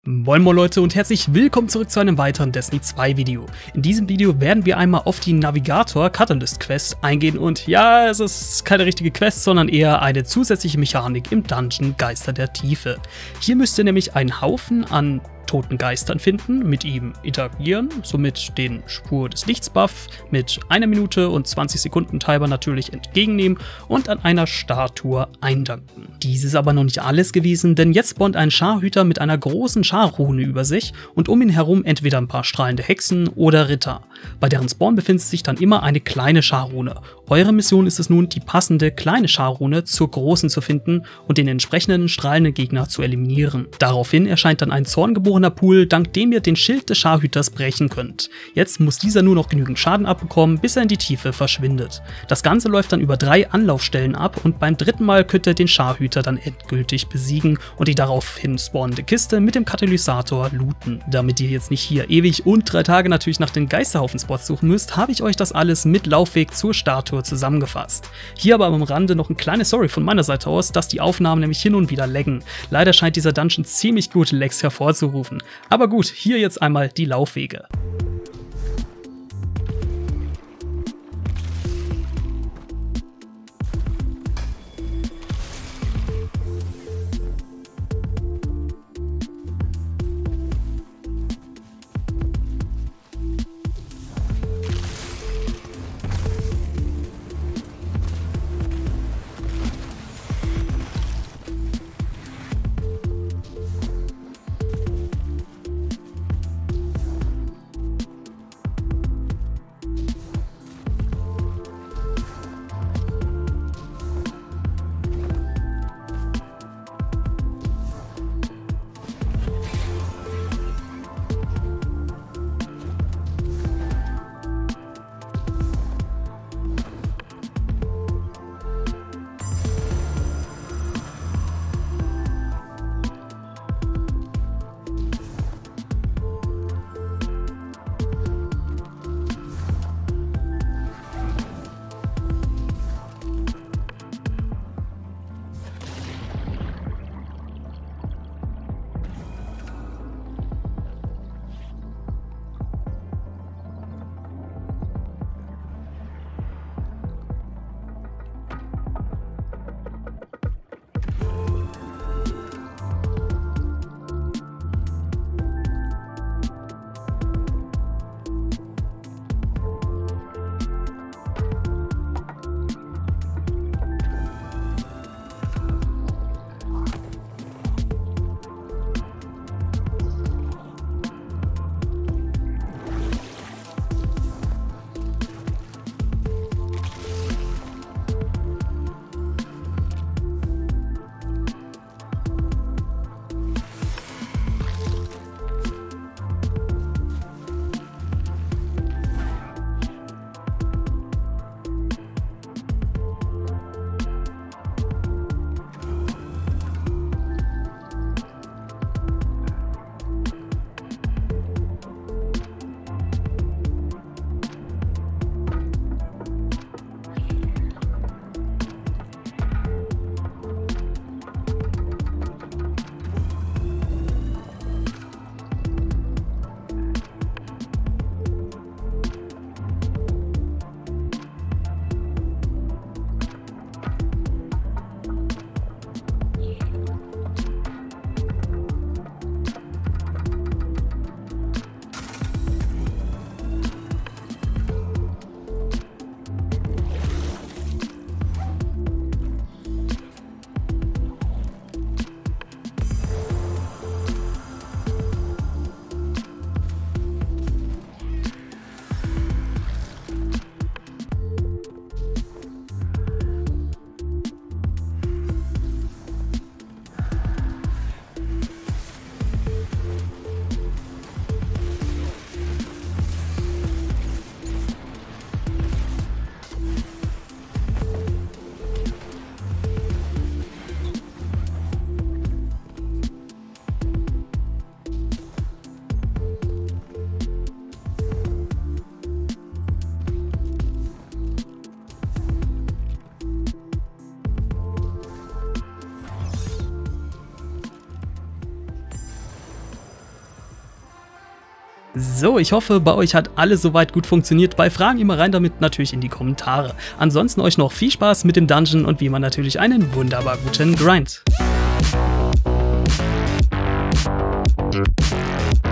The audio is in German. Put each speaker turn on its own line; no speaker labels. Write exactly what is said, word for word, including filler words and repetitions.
Moin moin Leute und herzlich willkommen zurück zu einem weiteren Destiny zwei Video. In diesem Video werden wir einmal auf die Navigator Catalyst Quest eingehen und ja, es ist keine richtige Quest, sondern eher eine zusätzliche Mechanik im Dungeon Geister der Tiefe. Hier müsst ihr nämlich einen Haufen an toten Geistern finden, mit ihm interagieren, somit den Spur des Lichts Buff mit einer Minute und zwanzig Sekunden Timer natürlich entgegennehmen und an einer Statue eindanken. Dies ist aber noch nicht alles gewesen, denn jetzt spawnt ein Scharhüter mit einer großen Scharrune über sich und um ihn herum entweder ein paar strahlende Hexen oder Ritter. Bei deren Spawn befindet sich dann immer eine kleine Scharrune. Eure Mission ist es nun, die passende kleine Scharrune zur großen zu finden und den entsprechenden strahlenden Gegner zu eliminieren. Daraufhin erscheint dann ein zorngeborener Pool, dank dem ihr den Schild des Scharhüters brechen könnt. Jetzt muss dieser nur noch genügend Schaden abbekommen, bis er in die Tiefe verschwindet. Das Ganze läuft dann über drei Anlaufstellen ab und beim dritten Mal könnt ihr den Scharhüter dann endgültig besiegen und die daraufhin spawnende Kiste mit dem Katalysator looten. Damit ihr jetzt nicht hier ewig und drei Tage natürlich nach den Geisterhaufen-Spots suchen müsst, habe ich euch das alles mit Laufweg zur Statue zusammengefasst. Hier aber am Rande noch ein kleines Sorry von meiner Seite aus, dass die Aufnahmen nämlich hin und wieder laggen. Leider scheint dieser Dungeon ziemlich gute Lags hervorzurufen. Aber gut, hier jetzt einmal die Laufwege. So, ich hoffe, bei euch hat alles soweit gut funktioniert. Bei Fragen immer rein damit natürlich in die Kommentare. Ansonsten euch noch viel Spaß mit dem Dungeon und wie immer natürlich einen wunderbar guten Grind.